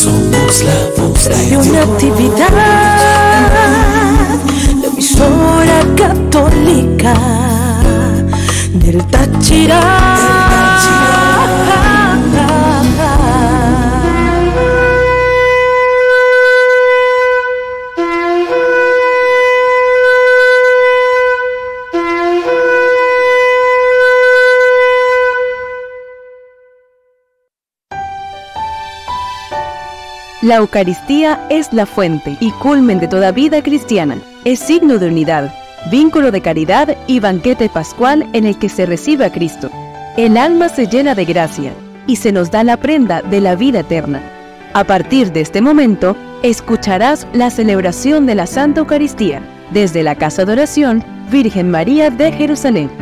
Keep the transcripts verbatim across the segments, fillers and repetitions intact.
Somos la voz de de una actividad, la emisora católica del Táchira. La Eucaristía es la fuente y culmen de toda vida cristiana. Es signo de unidad, vínculo de caridad y banquete pascual en el que se recibe a Cristo. El alma se llena de gracia y se nos da la prenda de la vida eterna. A partir de este momento, escucharás la celebración de la Santa Eucaristía desde la Casa de Oración Virgen María de Jerusalén.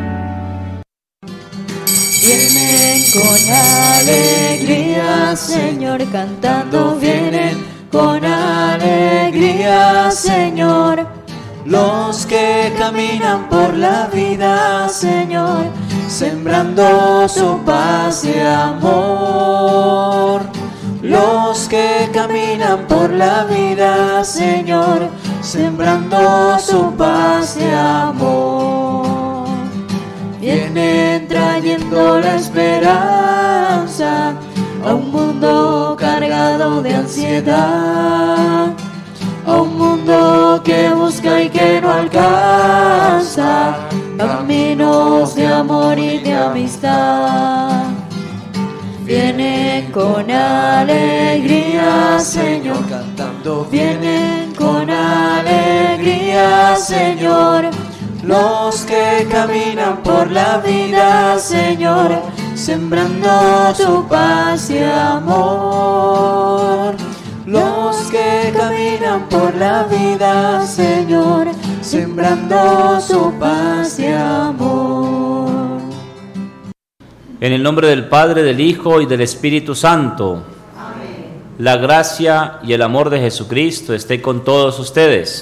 Vienen con alegría, Señor, cantando, vienen con alegría, Señor. Los que caminan por la vida, Señor, sembrando su paz y amor. Los que caminan por la vida, Señor, sembrando su paz y amor. Vienen trayendo la esperanza a un mundo cargado de ansiedad, a un mundo que busca y que no alcanza caminos de amor y de amistad. Vienen con alegría, Señor, cantando, vienen con alegría, Señor. Los que caminan por la vida, Señor, sembrando tu paz y amor. Los que caminan por la vida, Señor, sembrando su paz y amor. En el nombre del Padre, del Hijo y del Espíritu Santo. Amén. La gracia y el amor de Jesucristo esté con todos ustedes.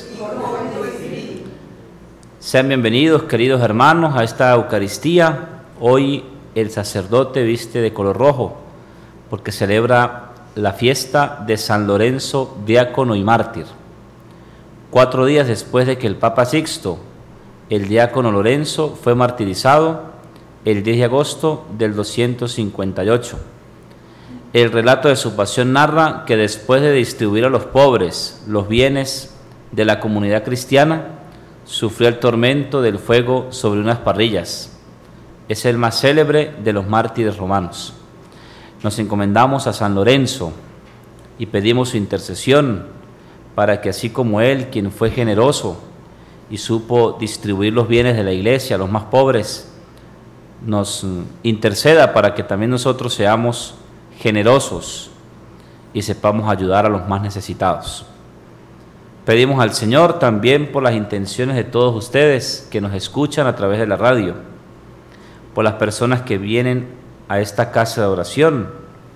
Sean bienvenidos, queridos hermanos, a esta Eucaristía. Hoy el sacerdote viste de color rojo porque celebra la fiesta de San Lorenzo, diácono y mártir. Cuatro días después de que el Papa Sixto, el diácono Lorenzo, fue martirizado el diez de agosto del doscientos cincuenta y ocho. El relato de su pasión narra que después de distribuir a los pobres los bienes de la comunidad cristiana, sufrió el tormento del fuego sobre unas parrillas. Es el más célebre de los mártires romanos. Nos encomendamos a San Lorenzo y pedimos su intercesión para que, así como él, quien fue generoso y supo distribuir los bienes de la iglesia a los más pobres, nos interceda para que también nosotros seamos generosos y sepamos ayudar a los más necesitados. Pedimos al Señor también por las intenciones de todos ustedes que nos escuchan a través de la radio, por las personas que vienen a esta casa de oración,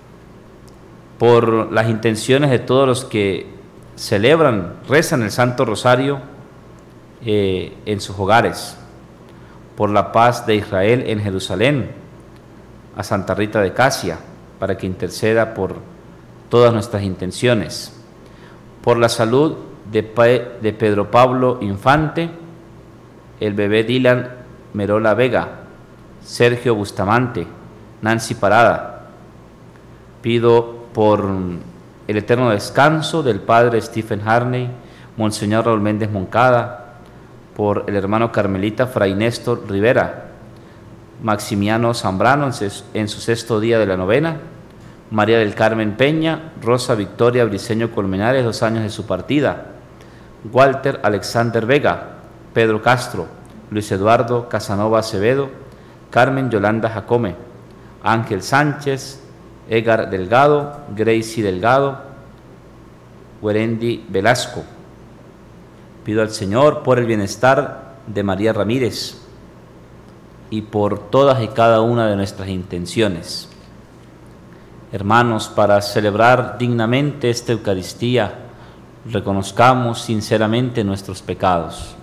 por las intenciones de todos los que celebran, rezan el Santo Rosario eh, en sus hogares, por la paz de Israel en Jerusalén, a Santa Rita de Casia, para que interceda por todas nuestras intenciones, por la salud de, de Pedro Pablo Infante, el bebé Dylan Merola Vega, Sergio Bustamante, Nancy Parada. Pido por el eterno descanso del padre Stephen Harney, Monseñor Raúl Méndez Moncada, por el hermano carmelita Fray Néstor Rivera, Maximiano Zambrano en su sexto día de la novena, María del Carmen Peña, Rosa Victoria Briceño Colmenares, dos años de su partida, Walter Alexander Vega, Pedro Castro, Luis Eduardo Casanova Acevedo, Carmen Yolanda Jacome, Ángel Sánchez, Edgar Delgado, Gracie Delgado, Werendi Velasco. Pido al Señor por el bienestar de María Ramírez y por todas y cada una de nuestras intenciones. Hermanos, para celebrar dignamente esta Eucaristía, reconozcamos sinceramente nuestros pecados.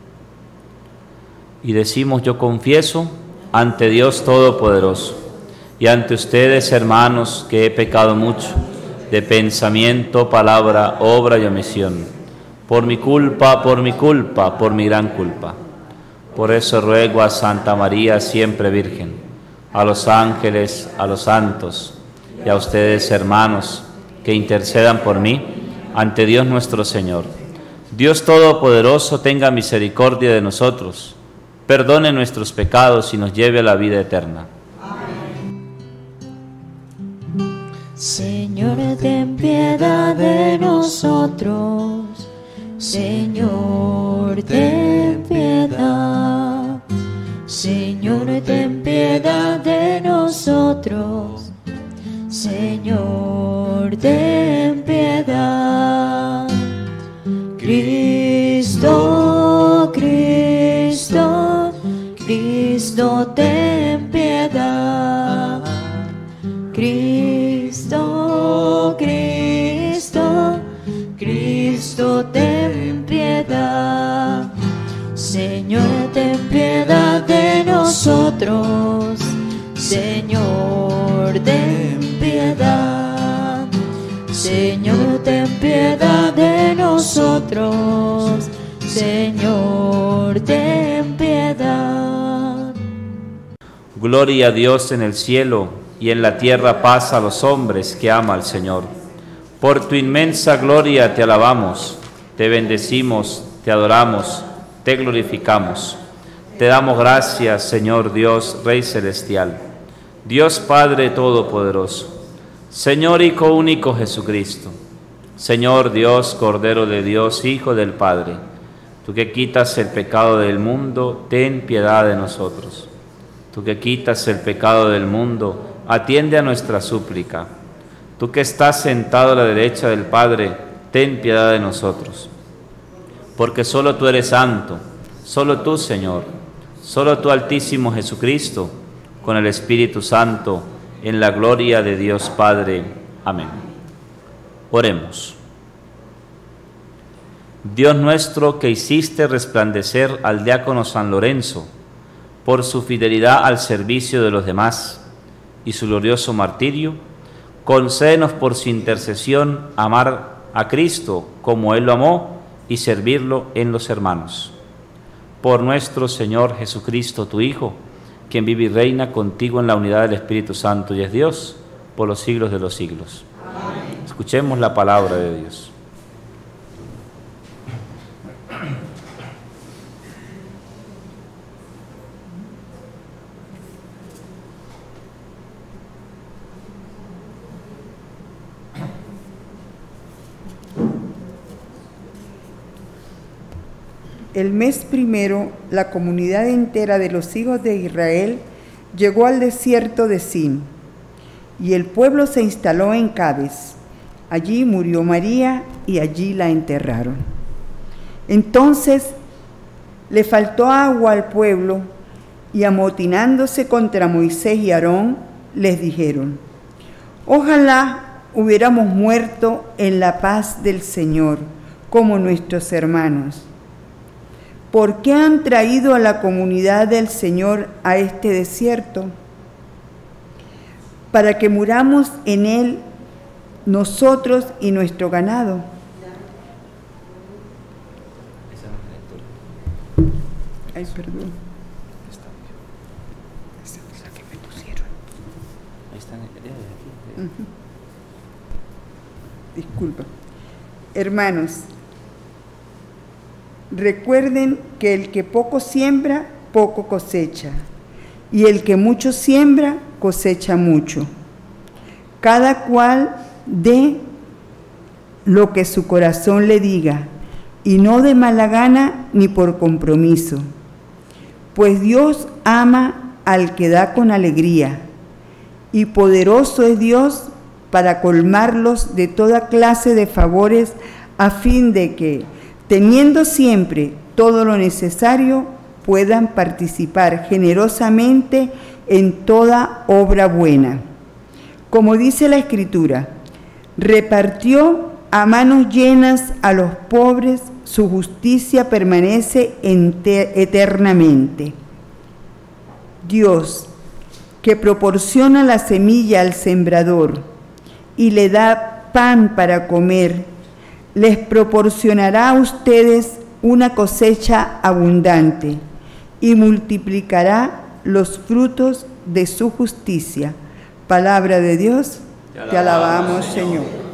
Y decimos: yo confieso ante Dios Todopoderoso y ante ustedes, hermanos, que he pecado mucho, de pensamiento, palabra, obra y omisión, por mi culpa, por mi culpa, por mi gran culpa. Por eso ruego a Santa María, siempre Virgen, a los ángeles, a los santos, y a ustedes, hermanos, que intercedan por mí ante Dios nuestro Señor. Dios Todopoderoso tenga misericordia de nosotros, perdone nuestros pecados y nos lleve a la vida eterna. Señor, ten piedad de nosotros. Señor, ten piedad. Señor, ten piedad de nosotros. Señor, ten piedad. Cristo, Cristo, Cristo, ten piedad. Cristo, Cristo, Cristo, ten piedad. Señor, ten piedad de nosotros. Señor, ten piedad. Señor, ten piedad de nosotros. Señor, ten piedad. Gloria a Dios en el cielo, y en la tierra paz a los hombres que ama al Señor. Por tu inmensa gloria te alabamos, te bendecimos, te adoramos, te glorificamos. Te damos gracias, Señor Dios, Rey Celestial, Dios Padre Todopoderoso, Señor Hijo único Jesucristo, Señor Dios, Cordero de Dios, Hijo del Padre. Tú que quitas el pecado del mundo, ten piedad de nosotros. Tú que quitas el pecado del mundo, atiende a nuestra súplica. Tú que estás sentado a la derecha del Padre, ten piedad de nosotros. Porque solo tú eres santo, solo tú, Señor, solo tú, Altísimo Jesucristo, con el Espíritu Santo, en la gloria de Dios Padre. Amén. Oremos. Dios nuestro, que hiciste resplandecer al diácono San Lorenzo por su fidelidad al servicio de los demás y su glorioso martirio, concédenos por su intercesión amar a Cristo como Él lo amó y servirlo en los hermanos. Por nuestro Señor Jesucristo, tu Hijo, quien vive y reina contigo en la unidad del Espíritu Santo y es Dios por los siglos de los siglos. Amén. Escuchemos la palabra de Dios. El mes primero, la comunidad entera de los hijos de Israel llegó al desierto de Sin, y el pueblo se instaló en Cades. Allí murió María y allí la enterraron. Entonces le faltó agua al pueblo, y amotinándose contra Moisés y Aarón, les dijeron: ojalá hubiéramos muerto en la paz del Señor, como nuestros hermanos. ¿Por qué han traído a la comunidad del Señor a este desierto? Para que muramos en él nosotros y nuestro ganado. Ay, perdón. Esa es la que me pusieron. Ahí está. Uh-huh. Disculpa. Hermanos, recuerden que el que poco siembra, poco cosecha, y el que mucho siembra, cosecha mucho. Cada cual dé lo que su corazón le diga, y no de mala gana ni por compromiso, pues Dios ama al que da con alegría, y poderoso es Dios para colmarlos de toda clase de favores, a fin de que, teniendo siempre todo lo necesario, puedan participar generosamente en toda obra buena. Como dice la Escritura, repartió a manos llenas a los pobres, su justicia permanece eternamente. Dios, que proporciona la semilla al sembrador y le da pan para comer, les proporcionará a ustedes una cosecha abundante y multiplicará los frutos de su justicia. Palabra de Dios, te alabamos, te alabamos Señor. Señor.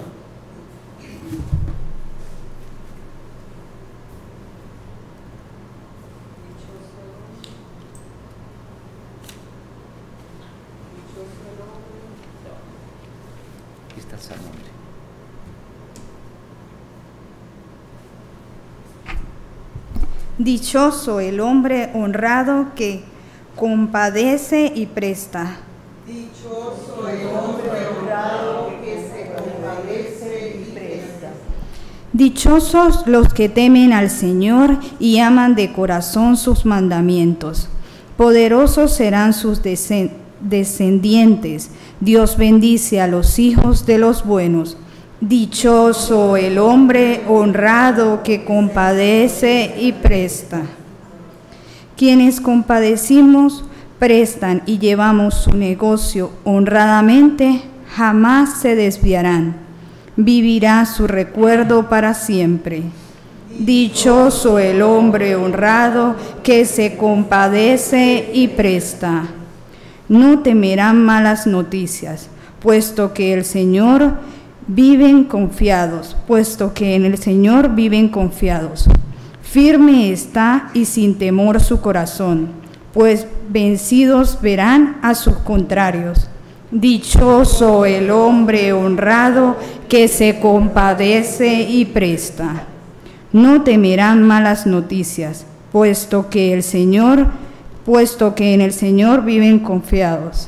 Dichoso el hombre honrado que compadece y presta. Dichoso el hombre honrado que se compadece y presta. Dichosos los que temen al Señor y aman de corazón sus mandamientos. Poderosos serán sus descendientes. Dios bendice a los hijos de los buenos. Dichoso el hombre honrado que compadece y presta. Quienes compadecimos, prestan y llevamos su negocio honradamente, jamás se desviarán. Vivirá su recuerdo para siempre. Dichoso el hombre honrado que se compadece y presta. No temerán malas noticias, puesto que el Señor viven confiados, puesto que en el Señor viven confiados. Firme está y sin temor su corazón, pues vencidos verán a sus contrarios. Dichoso el hombre honrado que se compadece y presta. No temerán malas noticias, puesto que el Señor, puesto que en el Señor viven confiados.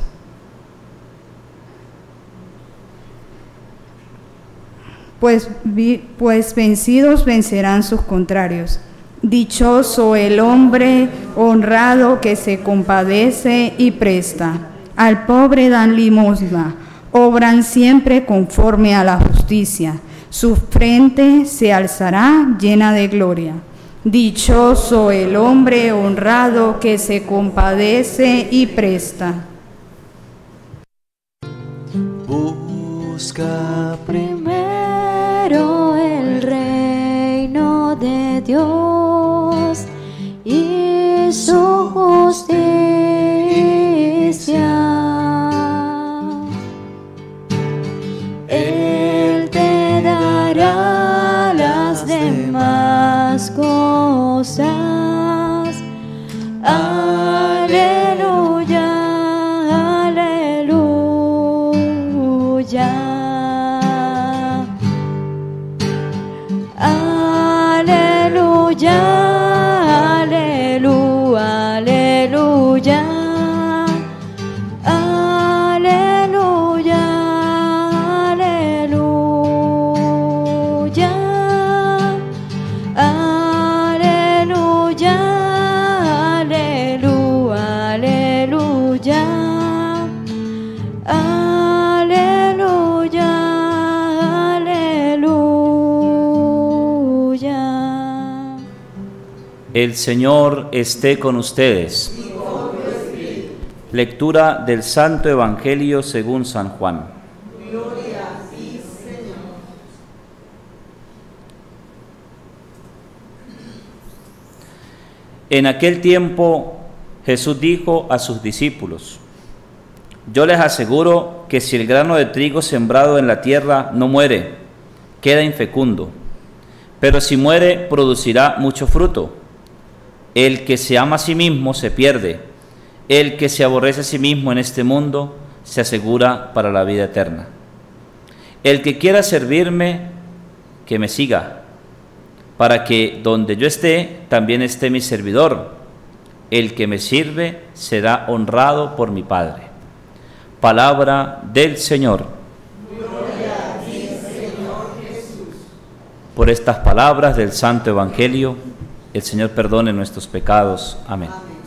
Pues, pues vencidos vencerán sus contrarios. Dichoso el hombre honrado que se compadece y presta. Al pobre dan limosna, obran siempre conforme a la justicia. Su frente se alzará llena de gloria. Dichoso el hombre honrado que se compadece y presta. Busca primero el reino de Dios y su justicia. Él te dará las demás cosas. Aleluya, aleluya. Aleluya, aleluya, aleluya. Aleluya, aleluya. Aleluya, aleluya, aleluya. Aleluya, aleluya. El Señor esté con ustedes. Lectura del Santo Evangelio según San Juan. Gloria a ti, Señor. En aquel tiempo Jesús dijo a sus discípulos: yo les aseguro que si el grano de trigo sembrado en la tierra no muere, queda infecundo, pero si muere, producirá mucho fruto. El que se ama a sí mismo se pierde, el que se aborrece a sí mismo en este mundo se asegura para la vida eterna. El que quiera servirme, que me siga, para que donde yo esté, también esté mi servidor. El que me sirve será honrado por mi Padre. Palabra del Señor. Gloria a ti, Señor Jesús. Por estas palabras del Santo Evangelio, el Señor perdone nuestros pecados. Amén.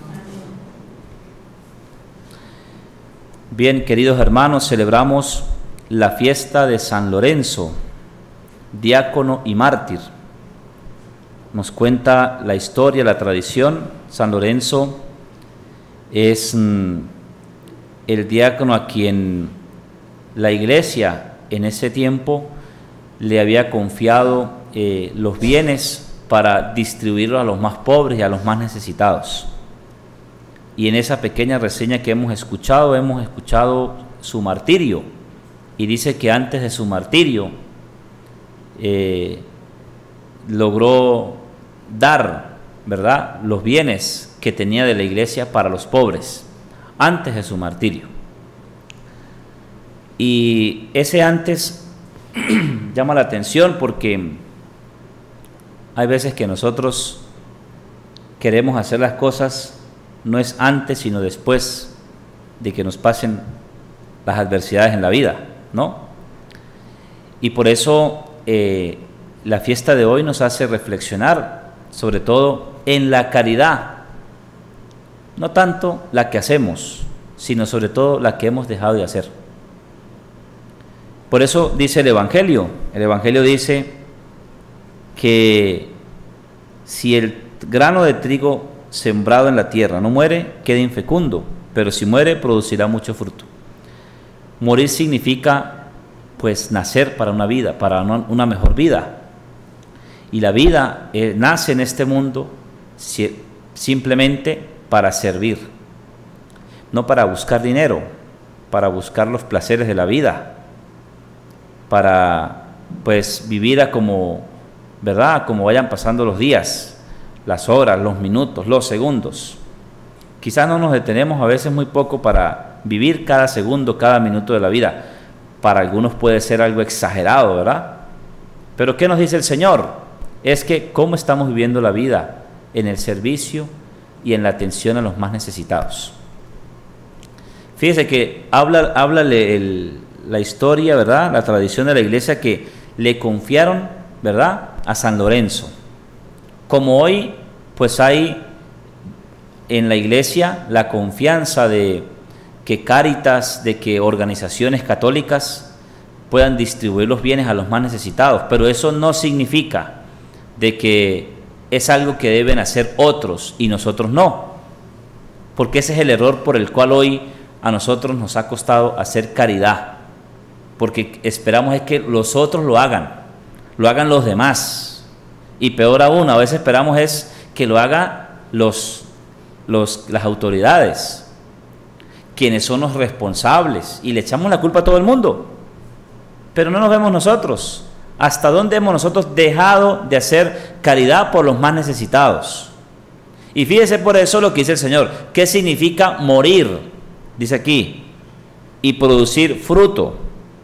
Bien, queridos hermanos, celebramos la fiesta de San Lorenzo, diácono y mártir. Nos cuenta la historia, la tradición. San Lorenzo es mm, el diácono a quien la iglesia en ese tiempo le había confiado eh, los bienes para distribuirlos a los más pobres y a los más necesitados. Y en esa pequeña reseña que hemos escuchado, hemos escuchado su martirio, y dice que antes de su martirio eh, logró dar, ¿verdad?, los bienes que tenía de la iglesia para los pobres, antes de su martirio. Y ese antes llama la atención porque hay veces que nosotros queremos hacer las cosas, no es antes sino después de que nos pasen las adversidades en la vida, ¿no? Y por eso eh, la fiesta de hoy nos hace reflexionar sobre todo en la caridad, no tanto la que hacemos, sino sobre todo la que hemos dejado de hacer. Por eso dice el Evangelio, el Evangelio dice que si el grano de trigo sembrado en la tierra no muere, queda infecundo, pero si muere, producirá mucho fruto. Morir significa, pues, nacer para una vida, para una mejor vida. Y la vida eh, nace en este mundo si, simplemente para servir, no para buscar dinero, para buscar los placeres de la vida, para, pues, vivir a como, ¿verdad?, como vayan pasando los días, las horas, los minutos, los segundos. Quizás no nos detenemos a veces muy poco para vivir cada segundo, cada minuto de la vida. Para algunos puede ser algo exagerado, ¿verdad? Pero ¿qué nos dice el Señor? Es que cómo estamos viviendo la vida en el servicio y en la atención a los más necesitados. Fíjese que habla, háblale el, la historia, ¿verdad?, la tradición de la iglesia, que le confiaron, ¿verdad?, a San Lorenzo. Como hoy, pues hay en la iglesia la confianza de que Cáritas, de que organizaciones católicas puedan distribuir los bienes a los más necesitados, pero eso no significa de que es algo que deben hacer otros y nosotros no, porque ese es el error por el cual hoy a nosotros nos ha costado hacer caridad, porque esperamos es que los otros lo hagan, lo hagan los demás. Y peor aún, a veces esperamos es que lo hagan los, los, las autoridades, quienes son los responsables, y le echamos la culpa a todo el mundo, pero no nos vemos nosotros. ¿Hasta dónde hemos nosotros dejado de hacer caridad por los más necesitados? Y fíjese por eso lo que dice el Señor. ¿Qué significa morir? Dice aquí, y producir fruto.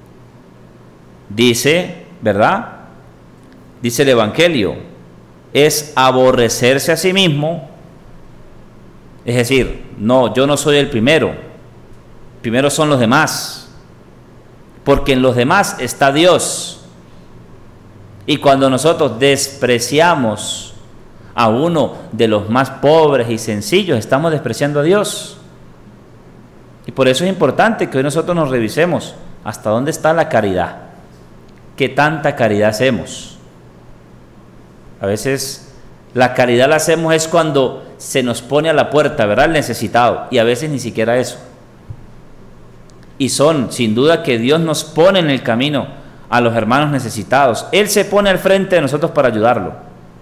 Dice, ¿verdad?, dice el Evangelio, es aborrecerse a sí mismo, es decir, no, yo no soy el primero, primero son los demás, porque en los demás está Dios. Y cuando nosotros despreciamos a uno de los más pobres y sencillos, estamos despreciando a Dios. Y por eso es importante que hoy nosotros nos revisemos hasta dónde está la caridad, qué tanta caridad hacemos. A veces la caridad la hacemos es cuando se nos pone a la puerta, ¿verdad?, el necesitado, y a veces ni siquiera eso. Y son, sin duda, que Dios nos pone en el camino a los hermanos necesitados. Él se pone al frente de nosotros para ayudarlo.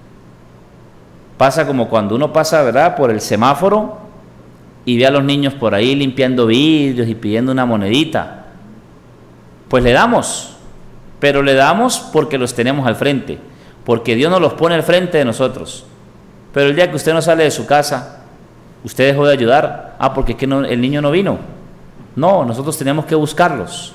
Pasa como cuando uno pasa, ¿verdad?, por el semáforo y ve a los niños por ahí limpiando vidrios y pidiendo una monedita. Pues le damos, pero le damos porque los tenemos al frente, porque Dios nos los pone al frente de nosotros. Pero el día que usted no sale de su casa, usted dejó de ayudar. Ah, porque es que no, el niño no vino. No, nosotros tenemos que buscarlos.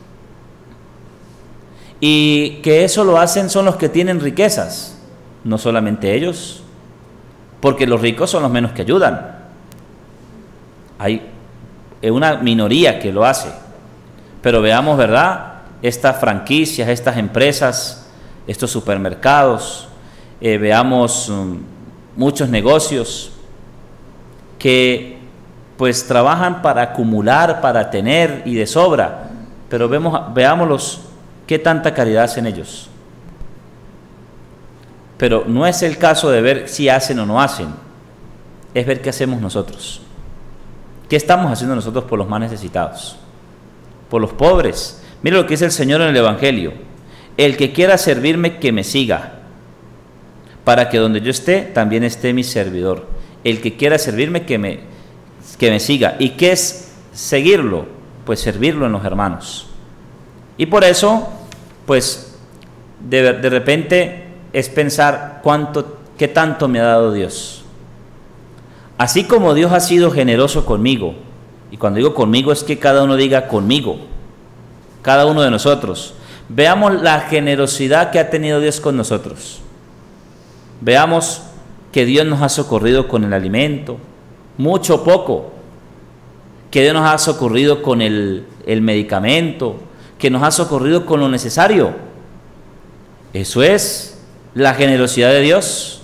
Y que eso lo hacen son los que tienen riquezas, no solamente ellos, porque los ricos son los menos que ayudan. Hay una minoría que lo hace. Pero veamos, ¿verdad?, estas franquicias, estas empresas, estos supermercados, eh, veamos um, muchos negocios que pues trabajan para acumular, para tener y de sobra, pero vemos, veámoslos, qué tanta caridad hacen ellos. Pero no es el caso de ver si hacen o no hacen, es ver qué hacemos nosotros. ¿Qué estamos haciendo nosotros por los más necesitados? Por los pobres. Mire lo que dice el Señor en el Evangelio. El que quiera servirme, que me siga, para que donde yo esté, también esté mi servidor. El que quiera servirme, que me, que me siga. ¿Y qué es seguirlo? Pues servirlo en los hermanos. Y por eso, pues, de, de repente es pensar cuánto, qué tanto me ha dado Dios. Así como Dios ha sido generoso conmigo, y cuando digo conmigo es que cada uno diga conmigo, cada uno de nosotros. Veamos la generosidad que ha tenido Dios con nosotros. Veamos que Dios nos ha socorrido con el alimento, mucho o poco, que Dios nos ha socorrido con el, el medicamento, que nos ha socorrido con lo necesario. Eso es la generosidad de Dios.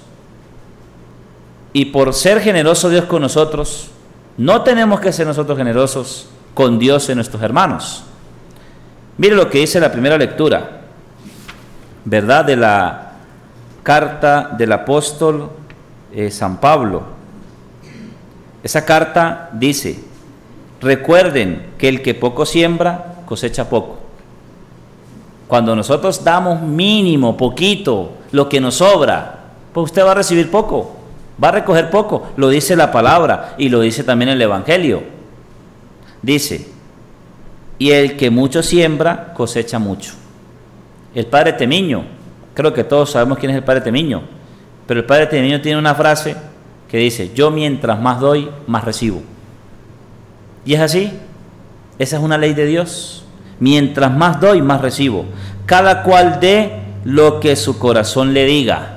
Y por ser generoso Dios con nosotros, no tenemos que ser nosotros generosos con Dios y nuestros hermanos. Mire lo que dice la primera lectura, ¿verdad? De la carta del apóstol eh, San Pablo. Esa carta dice: recuerden que el que poco siembra, cosecha poco. Cuando nosotros damos mínimo, poquito, lo que nos sobra, pues usted va a recibir poco, va a recoger poco. Lo dice la palabra y lo dice también el Evangelio. Dice: y el que mucho siembra, cosecha mucho. El padre Temiño, creo que todos sabemos quién es el padre Temiño, pero el padre Temiño tiene una frase que dice: yo mientras más doy, más recibo. Y es así, esa es una ley de Dios. Mientras más doy, más recibo. Cada cual dé lo que su corazón le diga,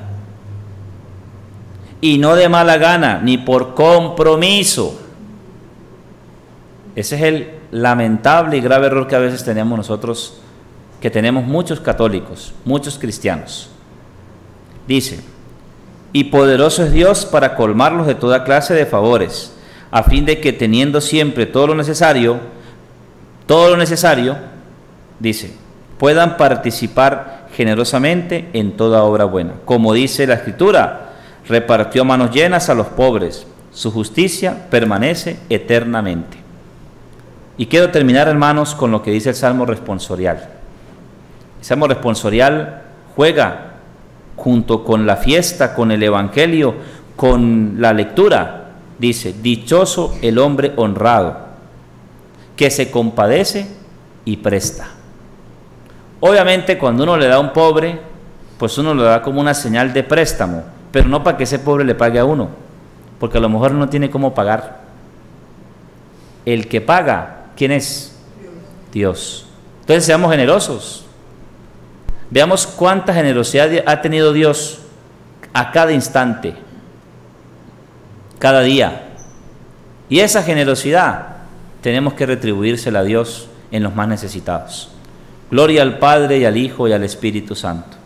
y no de mala gana, ni por compromiso. Ese es el lamentable y grave error que a veces tenemos nosotros, que tenemos muchos católicos, muchos cristianos. Dice: y poderoso es Dios para colmarlos de toda clase de favores, a fin de que teniendo siempre todo lo necesario, todo lo necesario, dice, puedan participar generosamente en toda obra buena. Como dice la Escritura, repartió a manos llenas a los pobres, su justicia permanece eternamente. Y quiero terminar, hermanos, con lo que dice el Salmo responsorial. El Salmo responsorial juega junto con la fiesta, con el Evangelio, con la lectura. Dice: dichoso el hombre honrado, que se compadece y presta. Obviamente, cuando uno le da a un pobre, pues uno le da como una señal de préstamo, pero no para que ese pobre le pague a uno, porque a lo mejor no tiene cómo pagar. El que paga, ¿quién es? Dios. Entonces seamos generosos. Veamos cuánta generosidad ha tenido Dios a cada instante, cada día. Y esa generosidad tenemos que retribuírsela a Dios en los más necesitados. Gloria al Padre, y al Hijo, y al Espíritu Santo.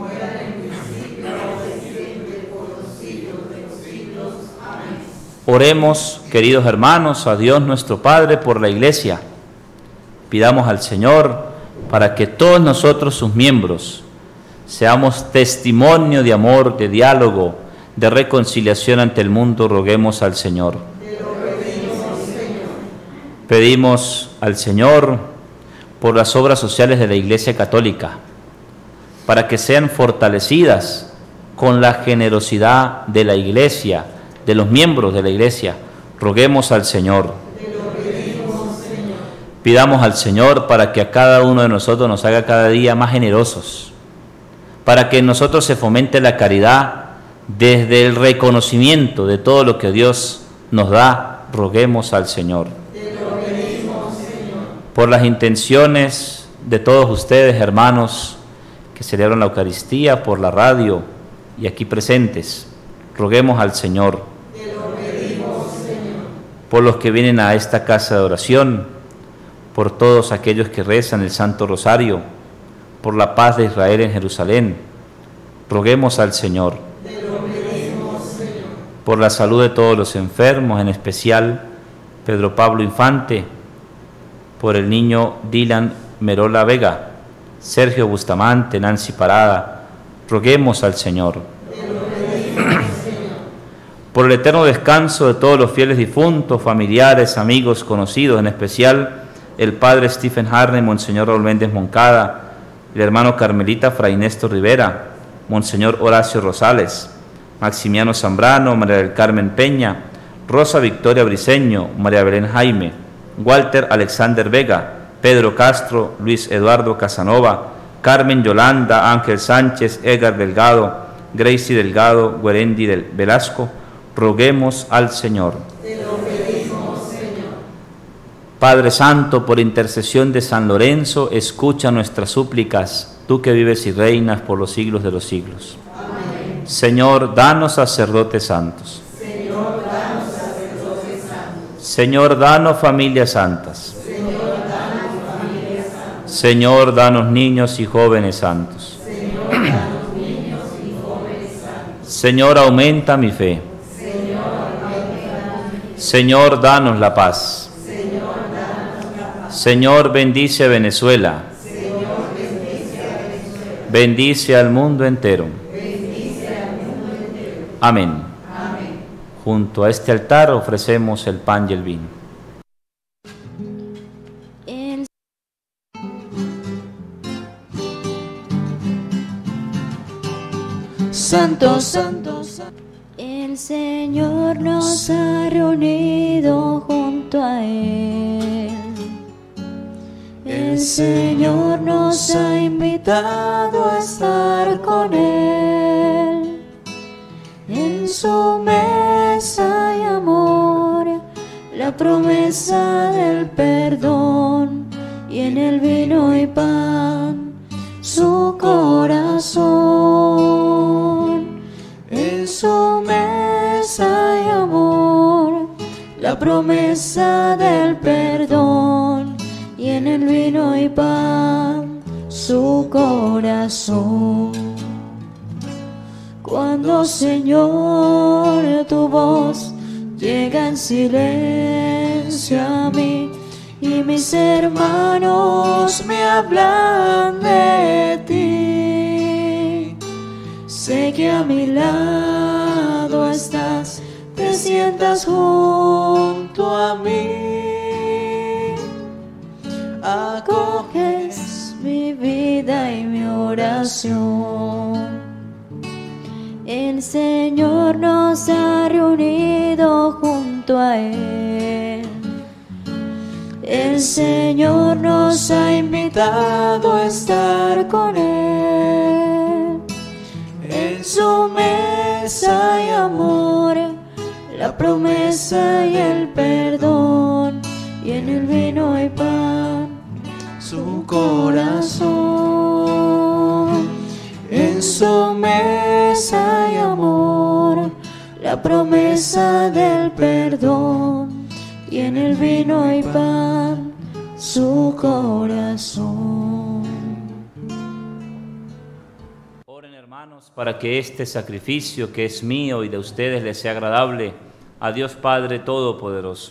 Oremos, queridos hermanos, a Dios nuestro Padre por la Iglesia. Pidamos al Señor para que todos nosotros, sus miembros, seamos testimonio de amor, de diálogo, de reconciliación ante el mundo. Roguemos al Señor. Te lo pedimos, Señor. Pedimos al Señor por las obras sociales de la Iglesia Católica, para que sean fortalecidas con la generosidad de la Iglesia, de los miembros de la Iglesia. Roguemos al Señor. Te lo pedimos, Señor. Pidamos al Señor para que a cada uno de nosotros nos haga cada día más generosos, para que en nosotros se fomente la caridad desde el reconocimiento de todo lo que Dios nos da. Roguemos al Señor. Te lo pedimos, Señor. Por las intenciones de todos ustedes, hermanos, que celebran la Eucaristía por la radio y aquí presentes, roguemos al Señor. Te lo pedimos, Señor. Por los que vienen a esta casa de oración, por todos aquellos que rezan el Santo Rosario, por la paz de Israel en Jerusalén, roguemos al Señor. Te lo pedimos, Señor. Por la salud de todos los enfermos, en especial Pedro Pablo Infante, por el niño Dylan Merola Vega, Sergio Bustamante, Nancy Parada, roguemos al Señor. Te lo pedimos, Señor. por el eterno descanso de todos los fieles difuntos, familiares, amigos, conocidos, en especial el padre Stephen Harney, Monseñor Raúl Méndez Moncada, el hermano carmelita Fray Néstor Rivera, Monseñor Horacio Rosales, Maximiano Zambrano, María del Carmen Peña, Rosa Victoria Briceño, María Belén Jaime, Walter Alexander Vega, Pedro Castro, Luis Eduardo Casanova, Carmen Yolanda, Ángel Sánchez, Edgar Delgado, Gracie Delgado, Guerendi del Velasco, roguemos al Señor. Te lo pedimos, Señor. Padre Santo, por intercesión de San Lorenzo, escucha nuestras súplicas, tú que vives y reinas por los siglos de los siglos. Amén. Señor, danos sacerdotes santos. Señor, danos sacerdotes santos. Señor, danos familias santas. Señor, danos familias santas. Señor, danos niños y jóvenes santos. Señor, danos niños y jóvenes santos. Señor, aumenta mi fe. Señor, aumenta mi fe. Señor, danos la paz. Señor, danos la paz. Señor, bendice a Venezuela. Señor, bendice a Venezuela. Bendice al mundo entero. Bendice al mundo entero. Amén. Amén. Junto a este altar ofrecemos el pan y el vino. El Santo, santo, santo. El Señor nos ha reunido junto a Él. El Señor nos ha invitado a estar con Él. En su mesa hay amor, la promesa del perdón, y en el vino y pan su corazón. En su mesa hay amor, la promesa del perdón, y en el vino y pan su corazón. Cuando, Señor, tu voz llega en silencio a mí y mis hermanos me hablan de ti, sé que a mi lado estás, te sientas junto a mí, acoges mi vida y mi oración. El Señor nos ha reunido junto a Él. El Señor nos ha invitado a estar con Él. En su mesa hay amor, la promesa y el perdón, y en el vino y pan su corazón. En su mesa hay amor, la promesa del perdón, y en el vino y pan su corazón. Oren, hermanos, para que este sacrificio que es mío y de ustedes les sea agradable a Dios Padre Todopoderoso.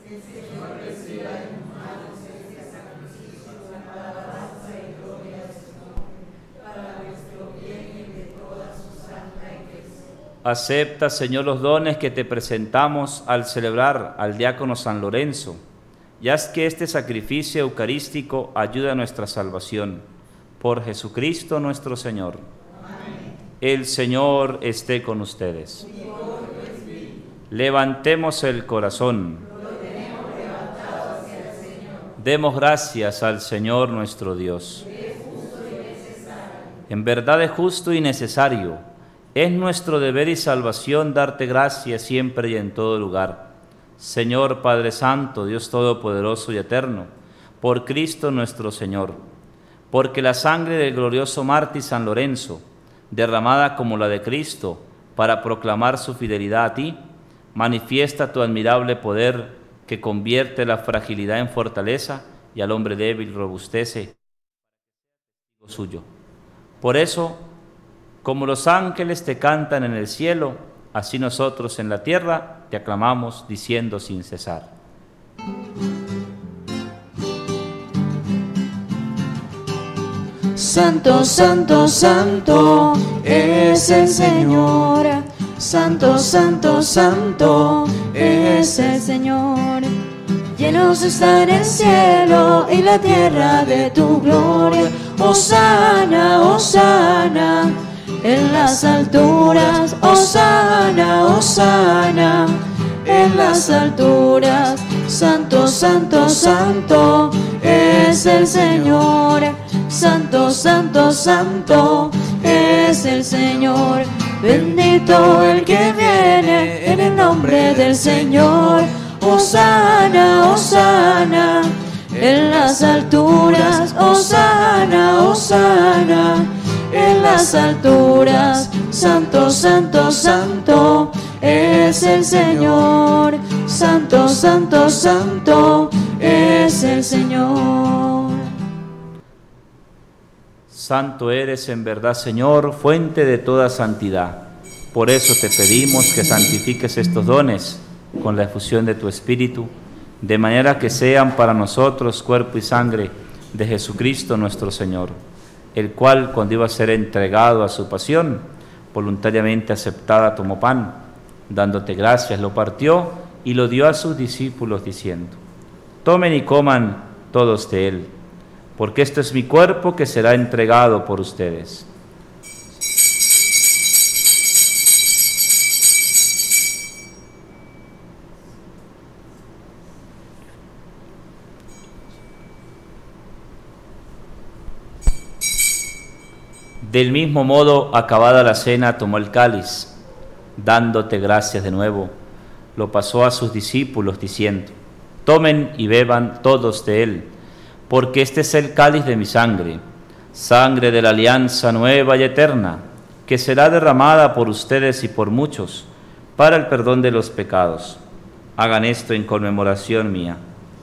Acepta, Señor, los dones que te presentamos al celebrar al diácono San Lorenzo, y haz que este sacrificio eucarístico ayude a nuestra salvación. Por Jesucristo nuestro Señor. Amén. El Señor esté con ustedes. Levantemos el corazón. Lo tenemos levantado hacia el Señor. Demos gracias al Señor nuestro Dios. Es justo y necesario. En verdad es justo y necesario. Es nuestro deber y salvación darte gracias siempre y en todo lugar. Señor Padre Santo, Dios Todopoderoso y Eterno, por Cristo nuestro Señor, porque la sangre del glorioso mártir San Lorenzo, derramada como la de Cristo, para proclamar su fidelidad a ti, manifiesta tu admirable poder que convierte la fragilidad en fortaleza y al hombre débil robustece suyo. Por eso, como los ángeles te cantan en el cielo, así nosotros en la tierra te aclamamos diciendo sin cesar. Santo, santo, santo es el Señor, santo, santo, santo es el Señor. Llenos está en el cielo y la tierra de tu gloria. Hosana, hosana en las alturas. Hosana, hosana en las alturas. Santo, santo, santo es el Señor. Santo, santo, santo es el Señor. Bendito el que viene en el nombre del Señor. Hosana, hosana en las alturas. Hosana, hosana en las alturas. Santo, santo, santo es el Señor. Santo, santo, santo es el Señor. Santo eres en verdad, Señor, fuente de toda santidad. Por eso te pedimos que santifiques estos dones con la efusión de tu Espíritu, de manera que sean para nosotros cuerpo y sangre de Jesucristo nuestro Señor, el cual, cuando iba a ser entregado a su pasión, voluntariamente aceptada tomó pan, dándote gracias, lo partió y lo dio a sus discípulos, diciendo: tomen y coman todos de él, porque este es mi cuerpo que será entregado por ustedes. Del mismo modo, acabada la cena, tomó el cáliz, dándote gracias de nuevo, lo pasó a sus discípulos, diciendo: tomen y beban todos de él, porque este es el cáliz de mi sangre, sangre de la alianza nueva y eterna, que será derramada por ustedes y por muchos, para el perdón de los pecados. Hagan esto en conmemoración mía.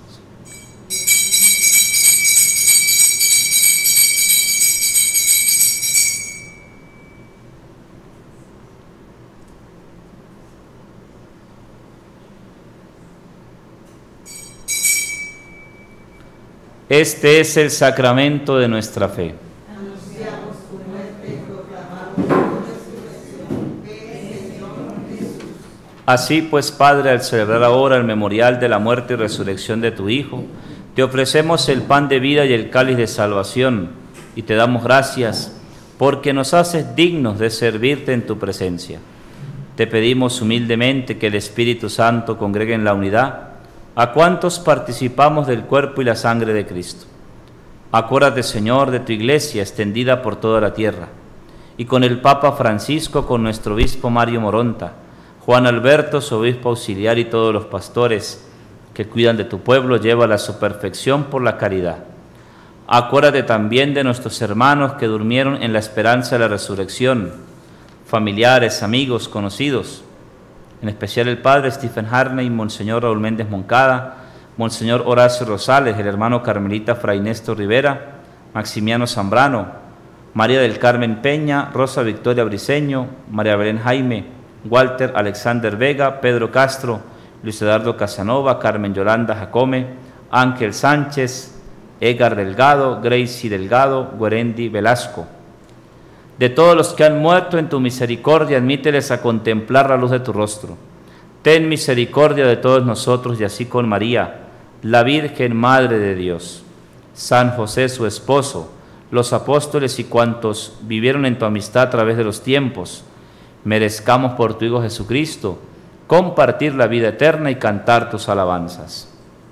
Este es el sacramento de nuestra fe. Anunciamos tu muerte y proclamamos tu resurrección. Ven, Señor Jesús. Así pues, Padre, al celebrar ahora el memorial de la muerte y resurrección de tu Hijo, te ofrecemos el pan de vida y el cáliz de salvación, y te damos gracias porque nos haces dignos de servirte en tu presencia. Te pedimos humildemente que el Espíritu Santo congregue en la unidad a cuantos participamos del cuerpo y la sangre de Cristo. Acuérdate, Señor, de tu Iglesia extendida por toda la tierra, y con el Papa Francisco, con nuestro obispo Mario Moronta, Juan Alberto, su obispo auxiliar, y todos los pastores que cuidan de tu pueblo, llévala a su perfección por la caridad. Acuérdate también de nuestros hermanos que durmieron en la esperanza de la resurrección, familiares, amigos, conocidos, en especial el padre Stephen Harney, Monseñor Raúl Méndez Moncada, Monseñor Horacio Rosales, el hermano carmelita Fray Néstor Rivera, Maximiano Zambrano, María del Carmen Peña, Rosa Victoria Briceño, María Belén Jaime, Walter Alexander Vega, Pedro Castro, Luis Eduardo Casanova, Carmen Yolanda Jacome, Ángel Sánchez, Edgar Delgado, Gracie Delgado, Guerendi Velasco. De todos los que han muerto en tu misericordia, admíteles a contemplar la luz de tu rostro. Ten misericordia de todos nosotros, y así con María, la Virgen Madre de Dios, San José su esposo, los apóstoles y cuantos vivieron en tu amistad a través de los tiempos, merezcamos por tu Hijo Jesucristo compartir la vida eterna y cantar tus alabanzas.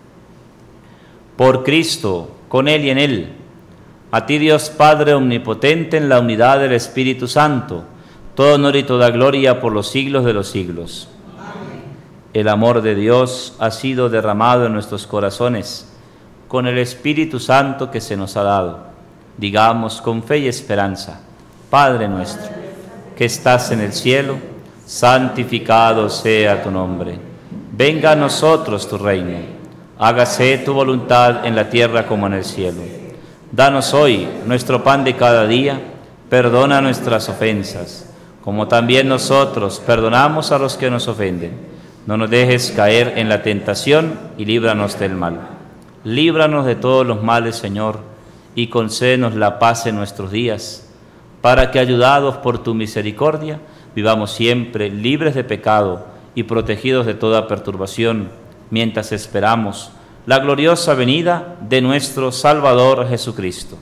Por Cristo, con Él y en Él, a ti, Dios Padre omnipotente, en la unidad del Espíritu Santo, todo honor y toda gloria por los siglos de los siglos. Amén. El amor de Dios ha sido derramado en nuestros corazones con el Espíritu Santo que se nos ha dado. Digamos con fe y esperanza: Padre nuestro, que estás en el cielo, santificado sea tu nombre. Venga a nosotros tu reino. Hágase tu voluntad en la tierra como en el cielo. Danos hoy nuestro pan de cada día, perdona nuestras ofensas, como también nosotros perdonamos a los que nos ofenden. No nos dejes caer en la tentación y líbranos del mal. Líbranos de todos los males, Señor, y concédenos la paz en nuestros días, para que, ayudados por tu misericordia, vivamos siempre libres de pecado y protegidos de toda perturbación, mientras esperamos la gloriosa venida de nuestro Salvador Jesucristo.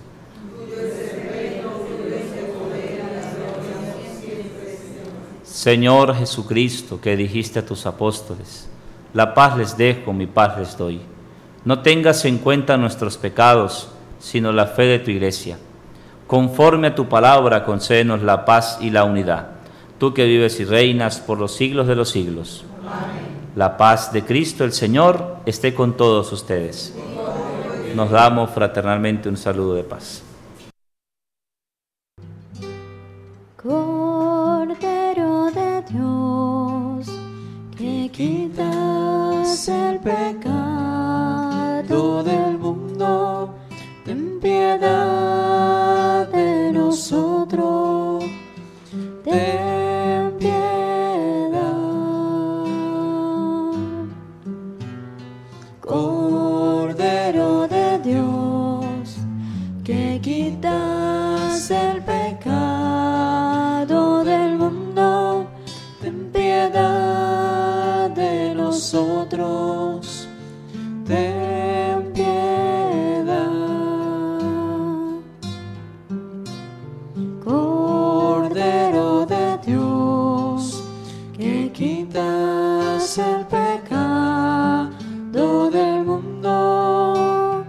Señor Jesucristo, que dijiste a tus apóstoles, la paz les dejo, mi paz les doy. No tengas en cuenta nuestros pecados, sino la fe de tu Iglesia. Conforme a tu palabra, concédenos la paz y la unidad. Tú que vives y reinas por los siglos de los siglos. Amén. La paz de Cristo el Señor esté con todos ustedes. Nos damos fraternalmente un saludo de paz. Cordero de Dios, que quitas el pecado del mundo, ten piedad de nosotros, ten piedad. Cordero de Dios, que quitas el pecado del mundo, ten piedad de nosotros, ten piedad. Cordero de Dios, que quitas el pecado del mundo,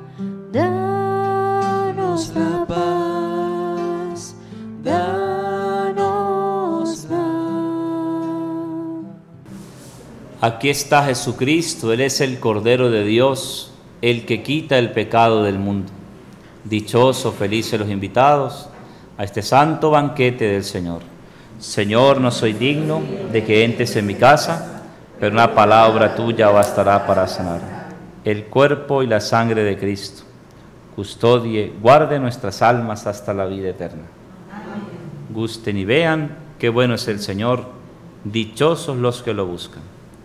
danos la paz, danos la. Aquí está Jesucristo, Él es el Cordero de Dios, el que quita el pecado del mundo. Dichosos, felices los invitados a este santo banquete del Señor. Señor, no soy digno de que entres en mi casa, pero una palabra tuya bastará para sanar. El cuerpo y la sangre de Cristo custodie, guarde nuestras almas hasta la vida eterna. Amén. Gusten y vean qué bueno es el Señor, dichosos los que lo buscan.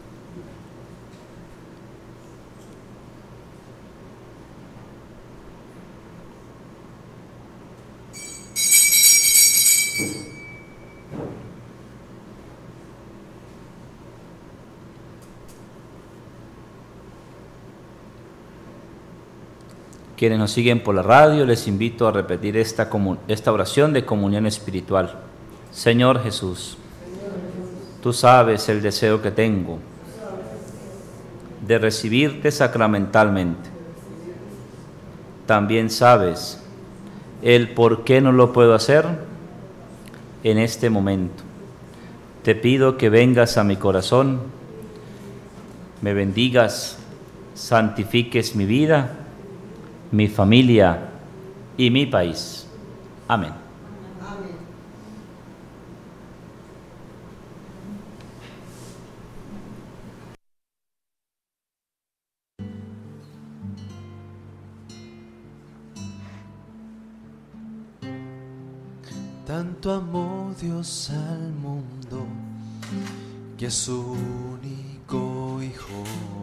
Quienes nos siguen por la radio, les invito a repetir esta, esta oración de comunión espiritual. Señor Jesús, tú sabes el deseo que tengo de recibirte sacramentalmente. También sabes el por qué no lo puedo hacer en este momento. Te pido que vengas a mi corazón, me bendigas, santifiques mi vida, mi familia y mi país. Amén. Amén. Tanto amó Dios al mundo que a su único Hijo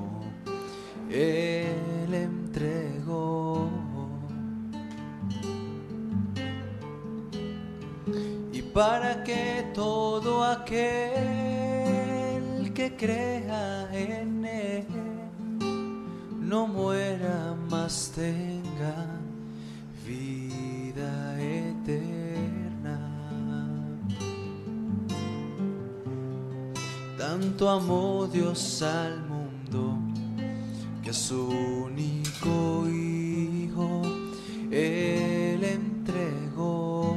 Él entregó, y para que todo aquel que crea en Él no muera, mas tenga vida eterna. Tanto amó Dios al mundo que a su único Hijo Él entregó,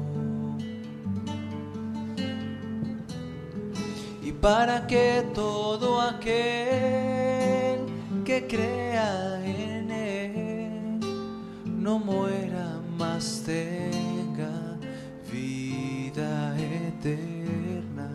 y para que todo aquel que crea en Él no muera, mas tenga vida eterna.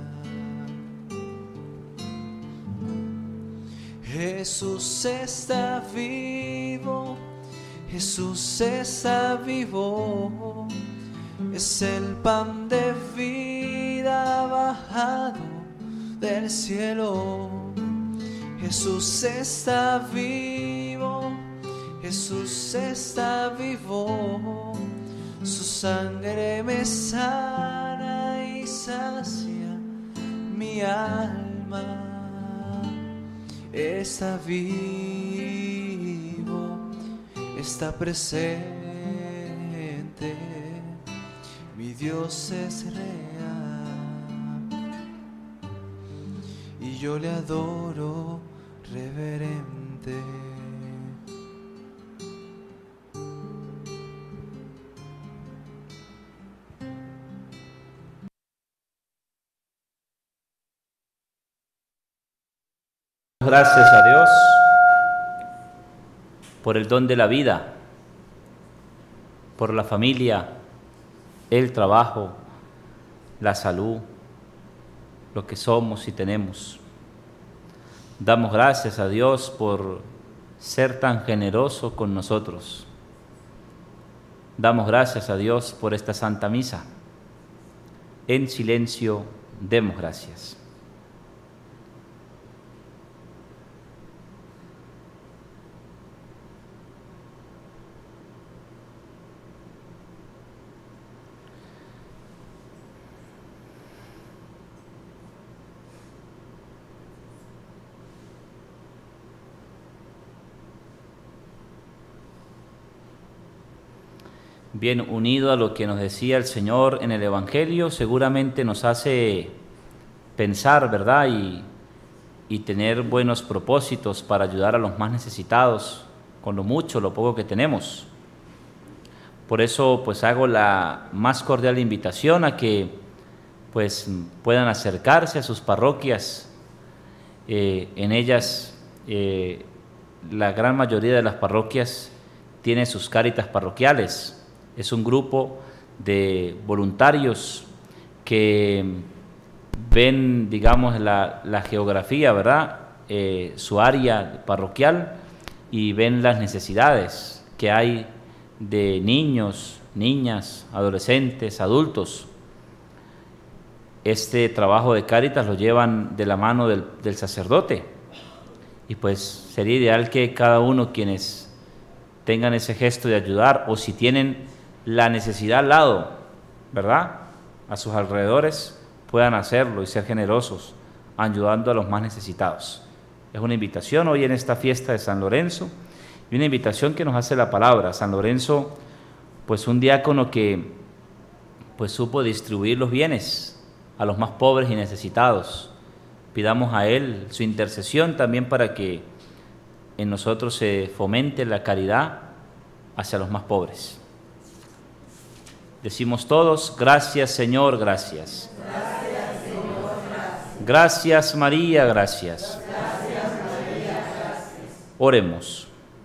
Jesús está vivo, Jesús está vivo, es el pan de vida bajado del cielo. Jesús está vivo, Jesús está vivo, su sangre me sana y sacia mi alma está vivo, está presente, mi Dios es real y yo le adoro reverente. Gracias a Dios por el don de la vida, por la familia, el trabajo, la salud, lo que somos y tenemos. Damos gracias a Dios por ser tan generoso con nosotros. Damos gracias a Dios por esta Santa Misa. En silencio, demos gracias. Bien, unido a lo que nos decía el Señor en el Evangelio, seguramente nos hace pensar, ¿verdad? Y, y tener buenos propósitos para ayudar a los más necesitados, con lo mucho, lo poco que tenemos. Por eso, pues hago la más cordial invitación a que pues puedan acercarse a sus parroquias. Eh, en ellas, eh, la gran mayoría de las parroquias tiene sus cáritas parroquiales. Es un grupo de voluntarios que ven, digamos, la, la geografía, ¿verdad? Eh, su área parroquial y ven las necesidades que hay de niños, niñas, adolescentes, adultos. Este trabajo de Cáritas lo llevan de la mano del, del sacerdote y pues sería ideal que cada uno quienes tengan ese gesto de ayudar o si tienen la necesidad al lado, ¿verdad?, a sus alrededores, puedan hacerlo y ser generosos, ayudando a los más necesitados. Es una invitación hoy en esta fiesta de San Lorenzo, y una invitación que nos hace la palabra. San Lorenzo, pues un diácono que pues supo distribuir los bienes a los más pobres y necesitados. Pidamos a él su intercesión también para que en nosotros se fomente la caridad hacia los más pobres. Decimos todos, gracias Señor, gracias. Gracias, Señor, gracias. Gracias María, gracias. Gracias, María, gracias. Oremos.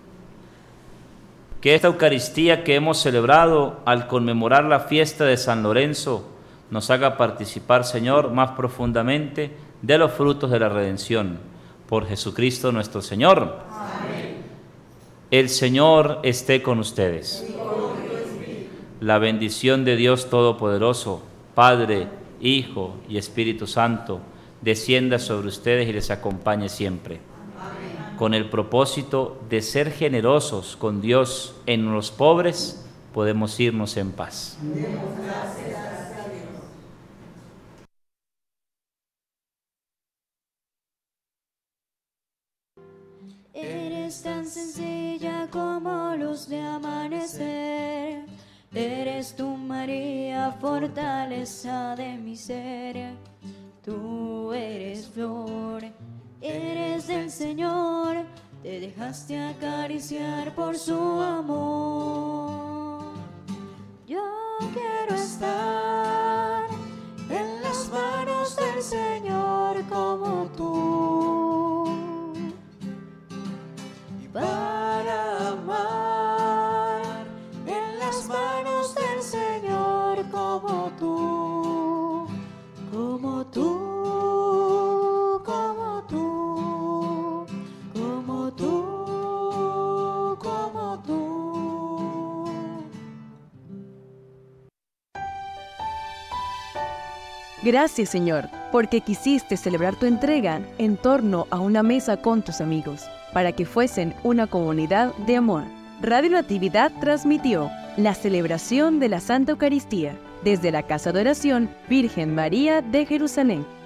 Que esta Eucaristía que hemos celebrado al conmemorar la fiesta de San Lorenzo nos haga participar, Señor, más profundamente de los frutos de la redención. Por Jesucristo nuestro Señor. Amén. El Señor esté con ustedes. La bendición de Dios Todopoderoso, Padre, Hijo y Espíritu Santo, descienda sobre ustedes y les acompañe siempre. Amén. Con el propósito de ser generosos con Dios en los pobres, podemos irnos en paz. Demos gracias a Dios. Eres tan sencilla como luz de amanecer. Eres tú, María, fortaleza de mi ser. Tú eres flor, eres del Señor. Te dejaste acariciar por su amor. Yo quiero estar en las manos del Señor como tú. Y para amar en las manos del Señor como tú, como tú, como tú, como tú, como tú. Gracias, Señor, porque quisiste celebrar tu entrega en torno a una mesa con tus amigos, para que fuesen una comunidad de amor. Radio Natividad transmitió la celebración de la Santa Eucaristía desde la Casa de Oración Virgen María de Jerusalén.